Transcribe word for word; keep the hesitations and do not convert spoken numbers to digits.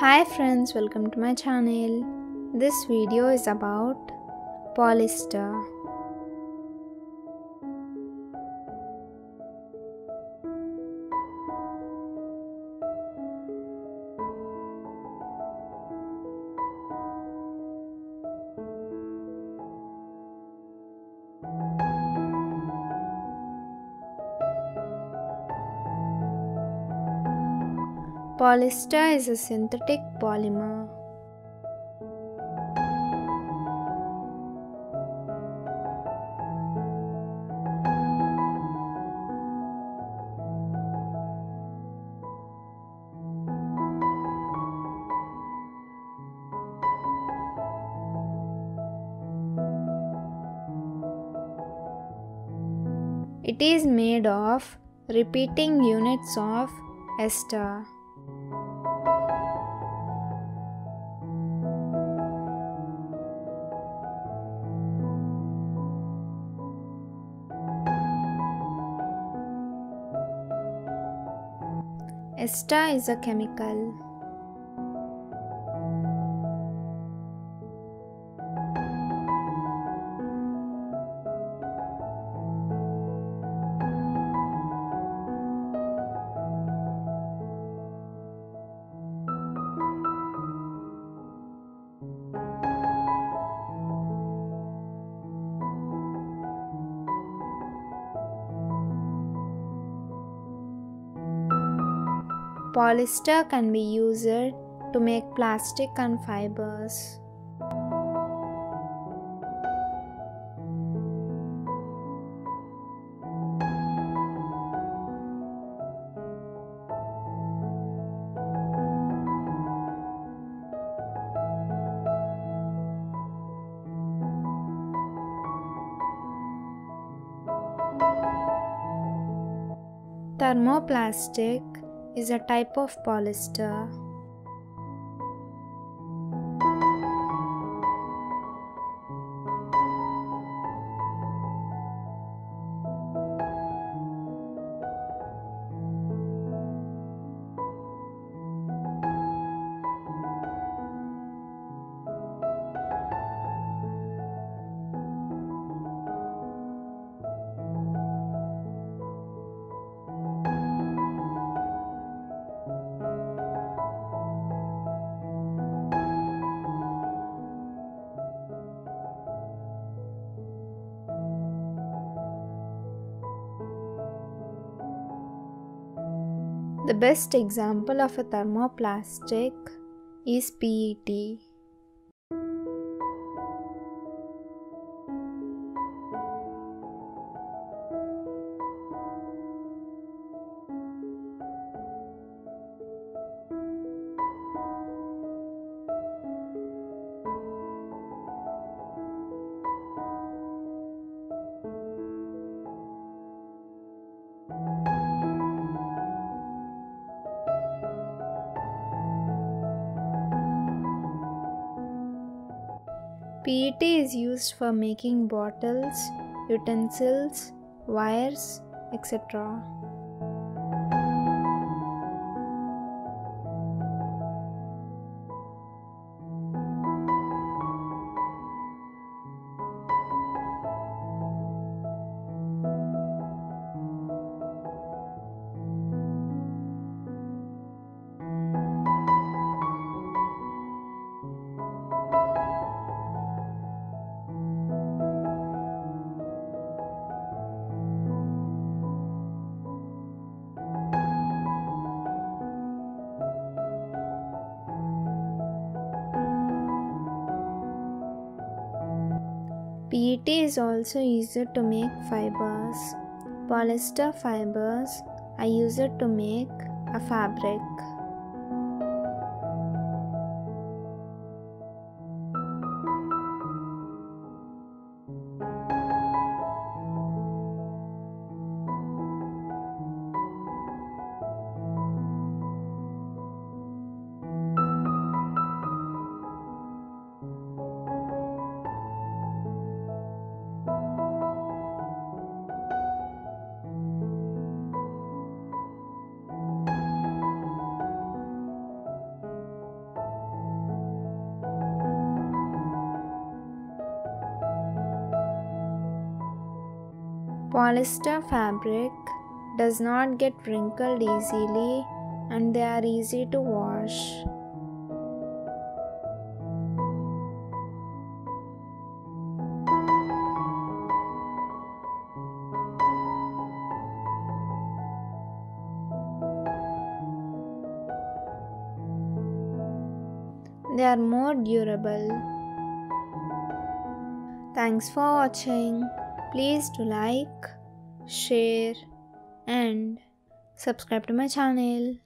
Hi friends, welcome to my channel. This video is about polyester. Polyester is a synthetic polymer. It is made of repeating units of ester. Ester is a chemical. Polyester can be used to make plastic and fibers. Thermoplastic is a type of polyester. The best example of a thermoplastic is P E T. P E T is used for making bottles, utensils, wires, et cetera. P E T is also used to make fibers. Polyester fibers are used to make a fabric. Polyester fabric does not get wrinkled easily and they are easy to wash. They are more durable. Thanks for watching. Please do like, share and subscribe to my channel.